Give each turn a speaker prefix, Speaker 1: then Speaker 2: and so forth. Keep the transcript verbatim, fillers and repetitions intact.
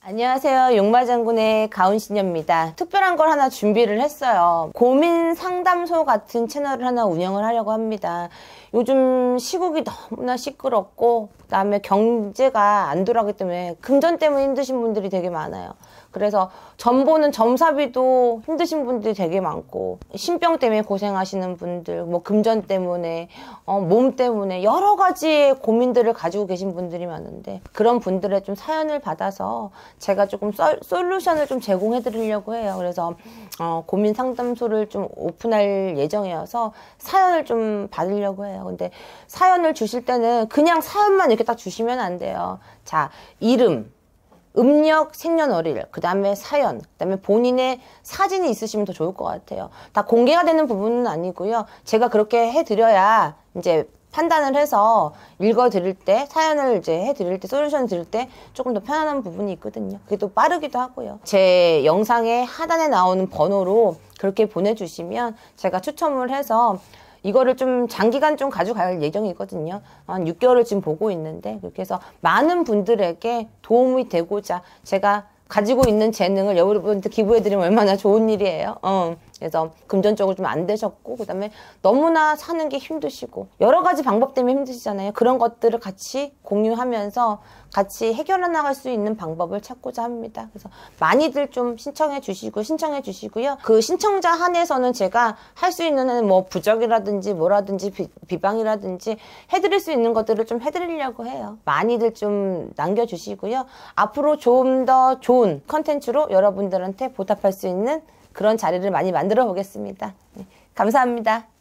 Speaker 1: 안녕하세요. 용마장군의 가은신녀입니다. 특별한 걸 하나 준비를 했어요. 고민 상담소 같은 채널을 하나 운영을 하려고 합니다. 요즘 시국이 너무나 시끄럽고 그 다음에 경제가 안 돌아가기 때문에 금전 때문에 힘드신 분들이 되게 많아요. 그래서 점 보는 점사비도 힘드신 분들이 되게 많고, 신병 때문에 고생하시는 분들, 뭐 금전 때문에, 어, 몸 때문에 여러 가지의 고민들을 가지고 계신 분들이 많은데, 그런 분들의 좀 사연을 받아서 제가 조금 썰, 솔루션을 좀 제공해 드리려고 해요. 그래서 어, 고민 상담소를 좀 오픈할 예정이어서 사연을 좀 받으려고 해요. 근데 사연을 주실 때는 그냥 사연만 이렇게 딱 주시면 안 돼요. 자, 이름, 음력, 생년월일, 그 다음에 사연, 그 다음에 본인의 사진이 있으시면 더 좋을 것 같아요. 다 공개가 되는 부분은 아니고요. 제가 그렇게 해드려야 이제 판단을 해서 읽어드릴 때, 사연을 이제 해드릴 때, 솔루션 드릴 때 조금 더 편안한 부분이 있거든요. 그게 또 빠르기도 하고요. 제 영상의 하단에 나오는 번호로 그렇게 보내주시면 제가 추첨을 해서 이거를 좀 장기간 좀 가져갈 예정이거든요. 한 육 개월을 지금 보고 있는데, 그렇게 해서 많은 분들에게 도움이 되고자 제가 가지고 있는 재능을 여러분한테 기부해드리면 얼마나 좋은 일이에요. 어. 그래서 금전적으로 좀 안 되셨고, 그 다음에 너무나 사는 게 힘드시고, 여러 가지 방법 때문에 힘드시잖아요. 그런 것들을 같이 공유하면서 같이 해결해 나갈 수 있는 방법을 찾고자 합니다. 그래서 많이들 좀 신청해 주시고, 신청해 주시고요. 그 신청자 한해서는 제가 할 수 있는 뭐 부적이라든지 뭐라든지 비, 비방이라든지 해드릴 수 있는 것들을 좀 해드리려고 해요. 많이들 좀 남겨주시고요. 앞으로 좀 더 좋은 컨텐츠로 여러분들한테 보답할 수 있는 그런 자리를 많이 만들어 보겠습니다. 네, 감사합니다.